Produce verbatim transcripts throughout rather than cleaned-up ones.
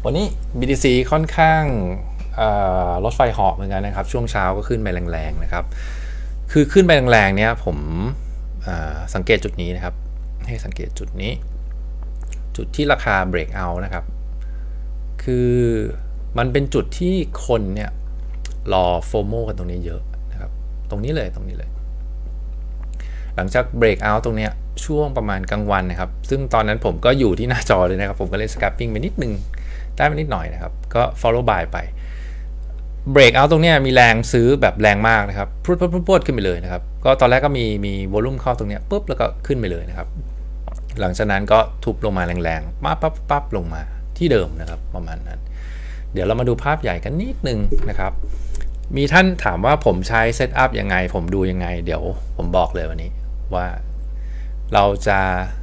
วันนี้ บี ที ซี ค่อนข้างรถไฟเหาะเหมือนกันนะครับช่วงเช้าก็ขึ้นไปแรงๆนะครับคือขึ้นไปแรงๆเนี้ยผมสังเกตจุดนี้นะครับให้สังเกตจุดนี้จุดที่ราคา break out นะครับคือมันเป็นจุดที่คนเนี่ยรอโฟโมกันตรงนี้เยอะนะครับตรงนี้เลยตรงนี้เลยหลังจาก break out ตรงเนี้ยช่วงประมาณกลางวันนะครับซึ่งตอนนั้นผมก็อยู่ที่หน้าจอเลยนะครับผมก็เล่น scalping ไปนิดนึงได้ไปนิดหน่อยนะครับก็ follow by ไป break out ตรงเนี้ยมีแรงซื้อแบบแรงมากนะครับพรวดพรวดพรวดขึ้นไปเลยนะครับก็ตอนแรกก็มีมี volume เข้าตรงเนี้ยปุ๊บแล้วก็ขึ้นไปเลยนะครับหลังจากนั้นก็ทุบลงมาแรงๆปั๊บปั๊บปั๊บลงมาที่เดิมนะครับประมาณนั้นเดี๋ยวเรามาดูภาพใหญ่กันนิดนึงนะครับมีท่านถามว่าผมใช้เซตอัพยังไงผมดูยังไงเดี๋ยวผมบอกเลยวันนี้ว่าเราจะ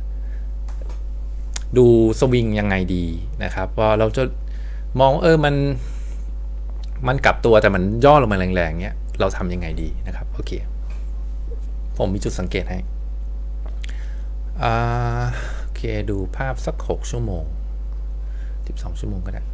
ดูสวิงยังไงดีนะครับว่าเราจะมองเออมันมันกลับตัวแต่มันย่อลงมาแรงๆเนี้ยเราทำยังไงดีนะครับโอเคผมมีจุดสังเกตให้โอเคดูภาพสักหกชั่วโมงสิบสองชั่วโมงก็ได้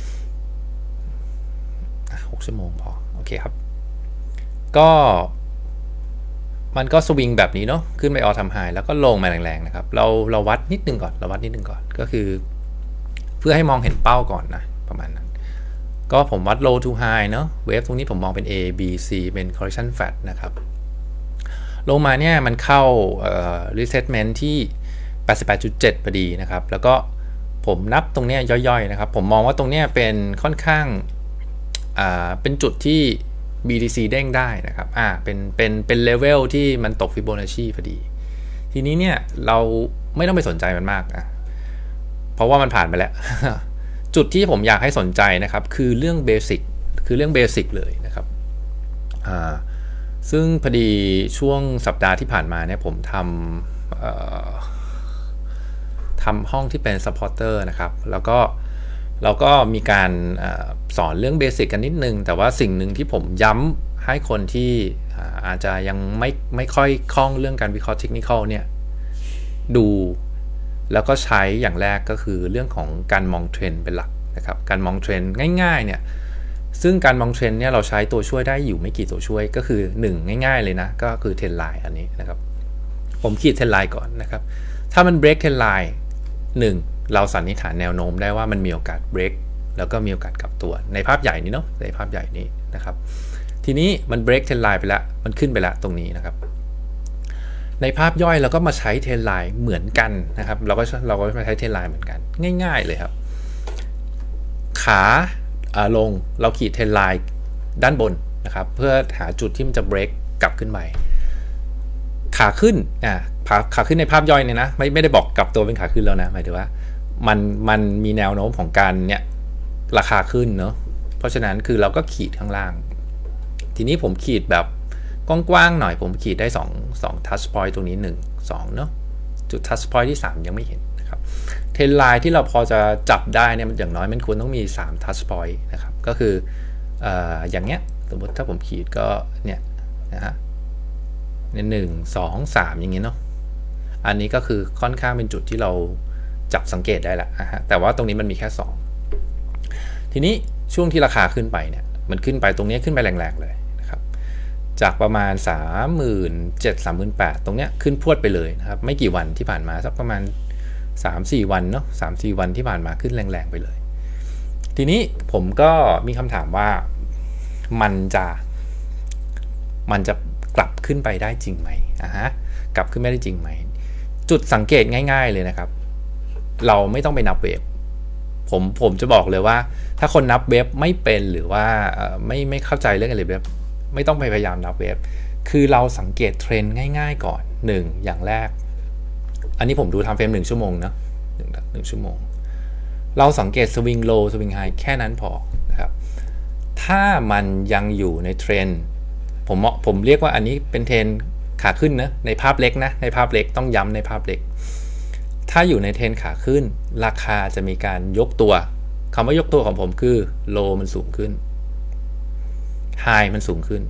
หกชั่วโมงพอโอเคครับก็มันก็สวิงแบบนี้เนาะขึ้นไปออทำไฮแล้วก็ลงมาแรงๆนะครับเราเราวัดนิดนึงก่อนเราวัดนิดนึงก่อนก็คือเพื่อให้มองเห็นเป้าก่อนนะประมาณนั้นก็ผมวัด low to high เนาะเวฟตรงนี้ผมมองเป็น A B C เป็น correction flat นะครับลงมาเนี่ยมันเข้า retracement ที่ แปดสิบแปดจุดเจ็ด พอดีนะครับแล้วก็ผมนับตรงเนี้ยย่อยๆนะครับผมมองว่าตรงเนี้ยเป็นค่อนข้างอ่าเป็นจุดที่ บี ที ซี เด้งได้นะครับอ่าเป็นเป็นเป็นเลเวลที่มันตก Fibonacci พอดีทีนี้เนี่ยเราไม่ต้องไปสนใจมันมากนะเพราะว่ามันผ่านไปแล้ว จุดที่ผมอยากให้สนใจนะครับคือเรื่องเบสิกคือเรื่องเบสิกเลยนะครับอ่าซึ่งพอดีช่วงสัปดาห์ที่ผ่านมาเนี่ยผมทำทำห้องที่เป็น supporter นะครับแล้วก็เราก็มีการสอนเรื่องเบสิกกันนิดนึงแต่ว่าสิ่งหนึ่งที่ผมย้ำให้คนที่อาจจะยังไม่ไม่ค่อยคล่องเรื่องการวิเคราะห์เทคนิคเนี่ยดูแล้วก็ใช้อย่างแรกก็คือเรื่องของการมองเทรนด์เป็นหลักนะครับการมองเทรนด์ง่ายๆเนี่ยซึ่งการมองเทรนด์เนี่ยเราใช้ตัวช่วยได้อยู่ไม่กี่ตัวช่วยก็คือหนึ่งง่ายๆเลยนะก็คือเทรนด์ไลน์อันนี้นะครับผมขีดเทรนด์ไลน์ก่อนนะครับถ้ามันเบรกเทรนด์ไลน์หนึ่งเราสันนิษฐานแนวโน้มได้ว่ามันมีโอกาสเบรกแล้วก็มีโอกาสกลับตัวในภาพใหญ่นี้เนาะในภาพใหญ่นี้นะครับทีนี้มันเบรกเทรนด์ไลน์ไปแล้วมันขึ้นไปแล้วตรงนี้นะครับในภาพย่อยเราก็มาใช้เทรนด์ไลน์เหมือนกันนะครับเราก็เราก็มาใช้เทรนด์ไลน์เหมือนกันง่ายๆเลยครับขาลงเราขีดเทรนด์ไลน์ด้านบนนะครับเพื่อหาจุดที่มันจะเบรกกลับขึ้นไปขาขึ้นอ่ะขาขึ้นในภาพย่อยเนี่ยนะไม่ไม่ได้บอกกลับตัวเป็นขาขึ้นแล้วนะหมายถึงว่ามันมันมีแนวโน้มของการเนี่ยราคาขึ้นเนาะเพราะฉะนั้นคือเราก็ขีดข้างล่างทีนี้ผมขีดแบบกว้างๆหน่อยผมขีดได้2 2 touch point ตรงนี้หนึ่ง สองเนาะจุด touch point ที่สามยังไม่เห็นนะครับเทรนด์ไลน์ที่เราพอจะจับได้เนี่ยมันอย่างน้อยมันควรต้องมีสาม touch point นะครับก็คือเอ่ออย่างเงี้ยสมมติถ้าผมขีดก็เนี่ยนะฮะเนี่ยหนึ่ง สอง สามอย่างเงี้ยเนาะอันนี้ก็คือค่อนข้างเป็นจุดที่เราจับสังเกตได้ละนะฮะแต่ว่าตรงนี้มันมีแค่สองทีนี้ช่วงที่ราคาขึ้นไปเนี่ยมันขึ้นไปตรงนี้ขึ้นไปแรงๆเลยนะครับจากประมาณ สามหมื่นเจ็ดพัน สามหมื่นแปดพัน ตรงเนี้ยขึ้นพรวดไปเลยนะครับไม่กี่วันที่ผ่านมาสักประมาณ สามสี่ วันเนาะ สามสี่ วันที่ผ่านมาขึ้นแรงๆไปเลยทีนี้ผมก็มีคำถามว่ามันจะมันจะกลับขึ้นไปได้จริงไหมอ่ะฮะกลับขึ้นไม่ได้จริงไหมจุดสังเกตง่ายๆเลยนะครับเราไม่ต้องไปนับเวฟผมผมจะบอกเลยว่าถ้าคนนับเวฟไม่เป็นหรือว่าไม่ไม่เข้าใจเรื่องอะไรเวฟไม่ต้องไปพยายามนับเวฟคือเราสังเกตเทรนด์ง่ายๆก่อนหนึ่งอย่างแรกอันนี้ผมดูทำเฟรมหนึ่งชั่วโมงนะหนึ่งหนึ่งชั่วโมงเราสังเกตสวิงโลสวิงไฮแค่นั้นพอนะครับถ้ามันยังอยู่ในเทรนด์ผมผมเรียกว่าอันนี้เป็นเทรนด์ขาขึ้นนะในภาพเล็กนะในภาพเล็กต้องย้ำในภาพเล็กถ้าอยู่ในเทรนด์ขาขึ้นราคาจะมีการยกตัวคำว่ายกตัวของผมคือโลมันสูงขึ้นไฮมันสูงขึ้น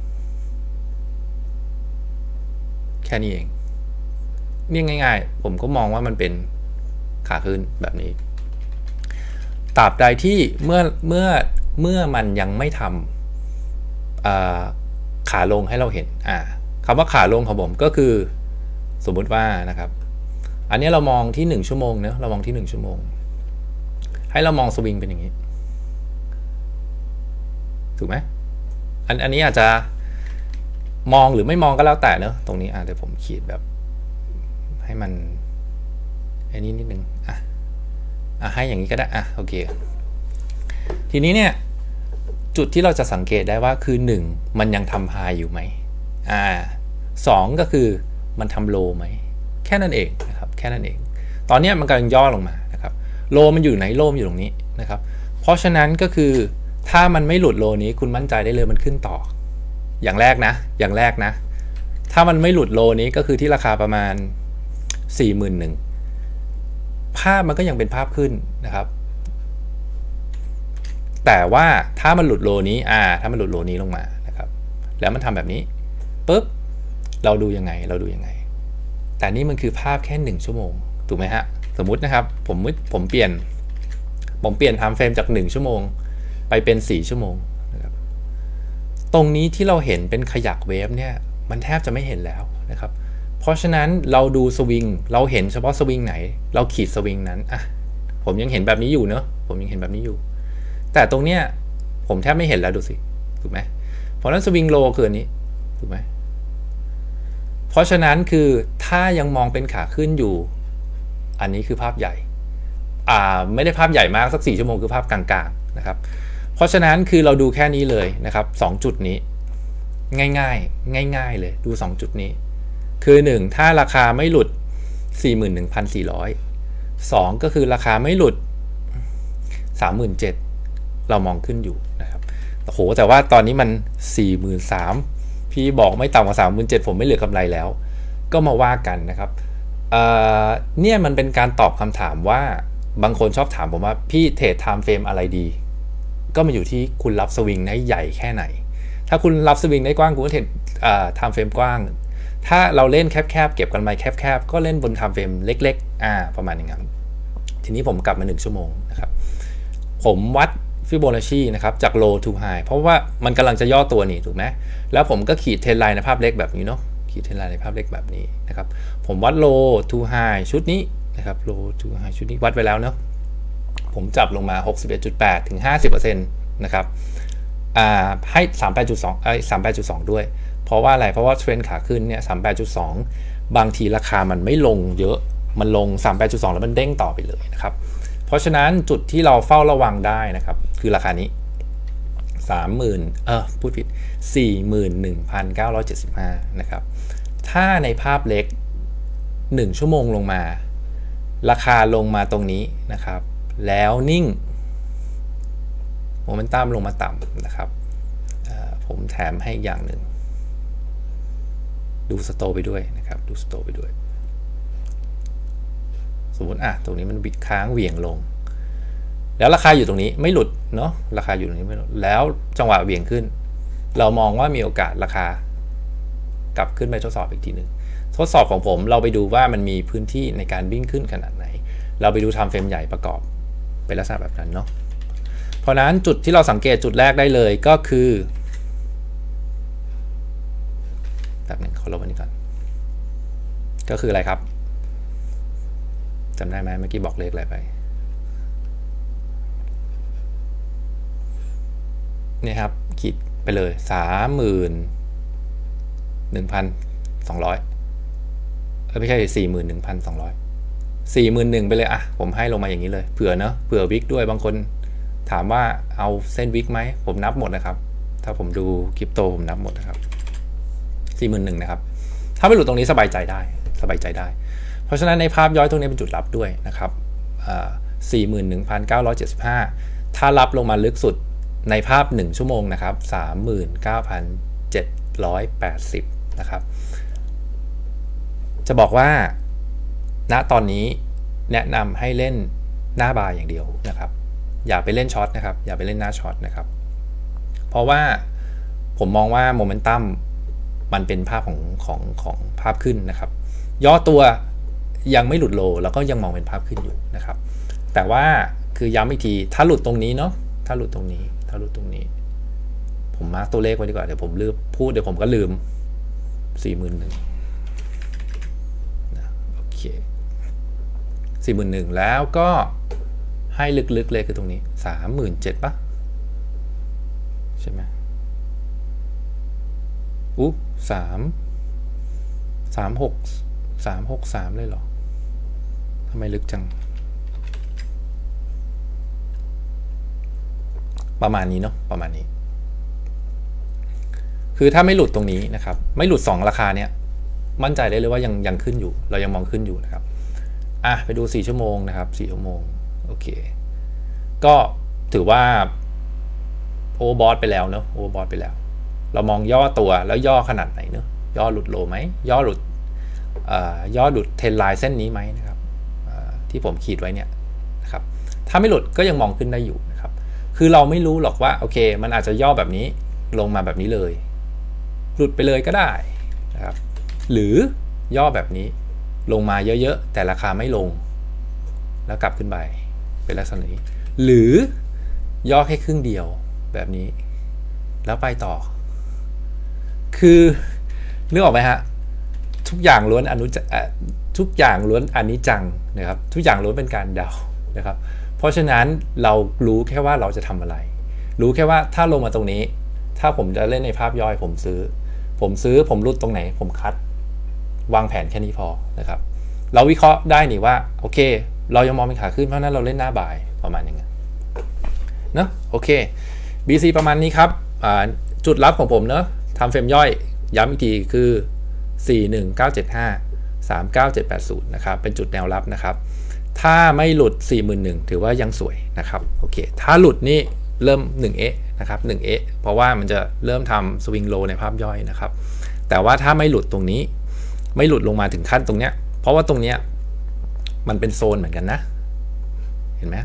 แค่นี้เองเนี่ยง่ายๆผมก็มองว่ามันเป็นขาขึ้นแบบนี้ตราบใดที่เมื่อเมื่อเมื่อมันยังไม่ทำขาลงให้เราเห็นอ่าคำว่าขาลงของผมก็คือสมมุติว่านะครับอันนี้เรามองที่หนึ่งชั่วโมงเนะเรามองที่หนึ่งชั่วโมงให้เรามองสวิงเป็นอย่างนี้ถูกไหมอันอันนี้อาจจะมองหรือไม่มองก็แล้วแต่เนอะตรงนี้อ่ะเดี๋ยวผมขีดแบบให้มันไอ้นี้นิดนึงอ่ะอ่ะให้อย่างนี้ก็ได้อ่ะโอเคทีนี้เนี่ยจุดที่เราจะสังเกตได้ว่าคือหนึ่งมันยังทำไฮอยู่ไหมอ่าสองก็คือมันทำโลไหมแค่นั้นเองนะครับแค่นั้นเองตอนนี้มันกำลังย่อลงมานะครับโลมันอยู่ไหนโลมอยู่ตรงนี้นะครับเพราะฉะนั้นก็คือถ้ามันไม่หลุดโลนี้คุณมั่นใจได้เลยมันขึ้นต่ออย่างแรกนะอย่างแรกนะถ้ามันไม่หลุดโลนี้ก็คือที่ราคาประมาณ สี่หมื่นหนึ่งพัน ภาพมันก็ยังเป็นภาพขึ้นนะครับแต่ว่าถ้ามันหลุดโลนี้อ่าถ้ามันหลุดโลนี้ลงมานะครับแล้วมันทำแบบนี้ปุ๊บเราดูยังไงเราดูยังไงแต่นี่มันคือภาพแค่หนึ่งชั่วโมงถูกไหมฮะสมมุตินะครับผมผมเปลี่ยนผมเปลี่ยนไทม์เฟรมจากหนึ่งชั่วโมงไปเป็นสี่ชั่วโมงนะครับตรงนี้ที่เราเห็นเป็นขยักเวฟเนี่ยมันแทบจะไม่เห็นแล้วนะครับเพราะฉะนั้นเราดูสวิงเราเห็นเฉพาะสวิงไหนเราขีดสวิงนั้นอ่ะผมยังเห็นแบบนี้อยู่เนอะผมยังเห็นแบบนี้อยู่แต่ตรงเนี้ยผมแทบไม่เห็นแล้วดูสิถูกไหมเพราะนั้นสวิงโลคืออันนี้ถูกไหมเพราะฉะนั้นคือถ้ายังมองเป็นขาขึ้นอยู่อันนี้คือภาพใหญ่อ่าไม่ได้ภาพใหญ่มากสักสี่ชั่วโมงคือภาพกลางๆนะครับเพราะฉะนั้นคือเราดูแค่นี้เลยนะครับสองจุดนี้ง่ายๆง่ายๆเลยดูสองจุดนี้คือหนึ่งถ้าราคาไม่หลุด สี่หมื่นหนึ่งพันสี่ร้อย สองก็คือราคาไม่หลุด สามหมื่นเจ็ดพัน เรามองขึ้นอยู่นะครับโอ้โหแต่ว่าตอนนี้มัน สี่หมื่นสามพัน พี่บอกไม่ต่ำกว่า สามหมื่นเจ็ดพัน ผมไม่เหลือกำไรแล้วก็มาว่ากันนะครับเอ่อเนี่ยมันเป็นการตอบคำถามว่าบางคนชอบถามผมว่าพี่เทรดไทม์เฟรมอะไรดีก็มาอยู่ที่คุณรับสวิงได้ใหญ่แค่ไหนถ้าคุณรับสวิงได้กว้างคุณก็เทรดไทม์เฟรมกว้างถ้าเราเล่นแคบๆเก็บกันไปแคบๆก็เล่นบนไทม์เฟรมเล็กๆอ่าประมาณอย่างนั้นทีนี้ผมกลับมาหนึ่งชั่วโมงนะครับผมวัดฟิโบนัชชีนะครับจาก low to high เพราะว่ามันกำลังจะย่อตัวนี่ถูกไหมแล้วผมก็ขีดเทรนไลน์ในภาพเล็กแบบนี้เนาะขีดเทรนไลน์ในภาพเล็กแบบนี้นะครับผมวัด low to high ชุดนี้นะครับ low to high ชุดนี้วัดไปแล้วเนาะผมจับลงมา หกสิบเอ็ดจุดแปด ถึง ห้าสิบเปอร์เซ็นต์ นะครับอ่าให้ สามสิบแปดจุดสอง เอ้ย สามสิบแปดจุดสอง ด้วยเพราะว่าอะไรเพราะว่าเทรนขาขึ้นเนี่ย สามสิบแปดจุดสอง บางทีราคามันไม่ลงเยอะมันลง สามสิบแปดจุดสอง แล้วมันเด้งต่อไปเลยนะครับเพราะฉะนั้นจุดที่เราเฝ้าระวังได้นะครับคือราคานี้ สามหมื่น เออพูดผิด สี่หมื่นหนึ่งพันเก้าร้อยเจ็ดสิบห้า นะครับถ้าในภาพเล็กหนึ่งชั่วโมงลงมาราคาลงมาตรงนี้นะครับแล้วนิ่งโมเมนตัมลงมาต่ำนะครับผมแถมให้อย่างหนึ่งดูสโตไปด้วยนะครับดูสโตไปด้วยสมมติอ่ะตรงนี้มันบิดค้างเหวี่ยงลงแล้วราคาอยู่ตรงนี้ไม่หลุดเนาะราคาอยู่ตรงนี้ไม่หลุดแล้วจังหวะเหวี่ยงขึ้นเรามองว่ามีโอกาสราคากลับขึ้นไปทดสอบอีกทีหนึ่งทดสอบของผมเราไปดูว่ามันมีพื้นที่ในการวิ่งขึ้นขนาดไหนเราไปดูไทม์เฟรมใหญ่ประกอบเป็นลักษณะแบบนั้นเนาะเพราะนั้นจุดที่เราสังเกตจุดแรกได้เลยก็คือแบบนึงขอลบอันนี้ก่อนก็คืออะไรครับจำได้ไหมเมื่อกี้บอกเลขอะไรไปนี่ครับขีดไปเลย สามหมื่นหนึ่งพันสองร้อย เออไม่ใช่ สี่หมื่นหนึ่งพันสองร้อย สี่หมื่นหนึ่งไปเลยอ่ะผมให้ลงมาอย่างนี้เลยเผื่อเนาะเผื่อวิกด้วยบางคนถามว่าเอาเส้นวิกไหมผมนับหมดนะครับถ้าผมดูคริปโตผมนับหมดนะครับ สี่หมื่นหนึ่ง นะครับถ้าไม่หลุดตรงนี้สบายใจได้สบายใจได้เพราะฉะนั้นในภาพย้อยตรงนี้เป็นจุดรับด้วยนะครับ สี่หมื่นหนึ่งพันเก้าร้อยเจ็ดสิบห้า ถ้ารับลงมาลึกสุดในภาพหนึ่งชั่วโมงนะครับ สามหมื่นเก้าพันเจ็ดร้อยแปดสิบ นะครับจะบอกว่าณตอนนี้แนะนำให้เล่นหน้าบายอย่างเดียวนะครับอย่าไปเล่นช็อตนะครับอย่าไปเล่นหน้าช็อตนะครับเพราะว่าผมมองว่าโมเมนตัมมันเป็นภาพของของของภาพขึ้นนะครับย่อตัวยังไม่หลุดโลแล้วก็ยังมองเป็นภาพขึ้นอยู่นะครับแต่ว่าคือย้ำอีกทีถ้าหลุดตรงนี้เนาะถ้าหลุดตรงนี้ถ้าหลุดตรงนี้ผมมาร์กตัวเลขไว้ดีกว่าเดี๋ยวผมลืมพูดเดี๋ยวผมก็ลืม สี่หมื่นหนึ่ง นะโอเค สี่หมื่นหนึ่ง แล้วก็ให้ลึกๆเลยคือตรงนี้ สามหมื่นเจ็ดพัน ป่ะใช่ไหมอุ๊สามสามหกสามหกสามเลยเหรอทำไมลึกจังประมาณนี้เนาะประมาณนี้คือถ้าไม่หลุดตรงนี้นะครับไม่หลุดสองราคาเนี้ยมั่นใจได้เลยว่ายังยังขึ้นอยู่เรายังมองขึ้นอยู่นะครับอ่ะไปดูสี่ชั่วโมงนะครับสี่ชั่วโมงโอเคก็ถือว่าโอเวอร์บอทไปแล้วเนาะโอเวอร์บอทไปแล้วเรามองย่อตัวแล้วย่อขนาดไหนเนาะย่อหลุดโลไหมย่อหลุดย่อหลุดเทรนไลน์เส้นนี้ไหมนะครับที่ผมขีดไว้เนี่ยนะครับถ้าไม่หลุดก็ยังมองขึ้นได้อยู่นะครับคือเราไม่รู้หรอกว่าโอเคมันอาจจะย่อแบบนี้ลงมาแบบนี้เลยหลุดไปเลยก็ได้นะครับหรือย่อแบบนี้ลงมาเยอะๆแต่ราคาไม่ลงแล้วกลับขึ้นไปเป็นลักษณะนี้หรือย่อแค่ครึ่งเดียวแบบนี้แล้วไปต่อคือนึกออกไหมฮะทุกอย่างล้วนอนุทุกอย่างล้วนอนิจจังนะครับทุกอย่างล้วนเป็นการเดานะครับเพราะฉะนั้นเรารู้แค่ว่าเราจะทำอะไรรู้แค่ว่าถ้าลงมาตรงนี้ถ้าผมจะเล่นในภาพย่อยผมซื้อผมซื้อผมรุดตรงไหนผมคัดวางแผนแค่นี้พอนะครับเราวิเคราะห์ได้นี่ว่าโอเคเรายังมองเป็นขาขึ้นเพราะนั้นเราเล่นหน้าบ่ายประมาณอย่างเงี้ยเนาะโอเค บี ซี ประมาณนี้ครับจุดรับของผมเนาะทำเฟรมย่อยย้ำอีกทีคือสี่หนึ่งเก้าเจ็ดห้า สามเก้าเจ็ดแปดศูนย์นะครับเป็นจุดแนวรับนะครับถ้าไม่หลุด สี่หมื่นหนึ่งพัน ถือว่ายังสวยนะครับโอเคถ้าหลุดนี่เริ่ม หนึ่ง เอ นะครับ หนึ่ง เอ เพราะว่ามันจะเริ่มทำสวิงโลในภาพย่อยนะครับแต่ว่าถ้าไม่หลุดตรงนี้ไม่หลุดลงมาถึงขั้นตรงเนี้ยเพราะว่าตรงเนี้ยมันเป็นโซนเหมือนกันนะเห็นไหม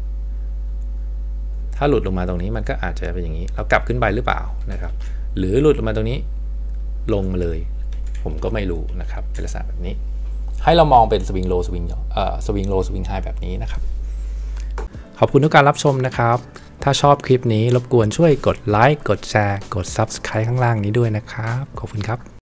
ถ้าหลุดลงมาตรงนี้มันก็อาจจะเป็นอย่างนี้แล้วกลับขึ้นไปหรือเปล่านะครับหรือหลุดลงมาตรงนี้ลงมาเลยผมก็ไม่รู้นะครับเป็นลักษณะแบบนี้ให้เรามองเป็นสวิงโลสวิงเอ่อสวิงโลสวิงไฮแบบนี้นะครับขอบคุณทุกการรับชมนะครับถ้าชอบคลิปนี้รบกวนช่วยกดไลค์กดแชร์กด ซับสไครบ์ ข้างล่างนี้ด้วยนะครับขอบคุณครับ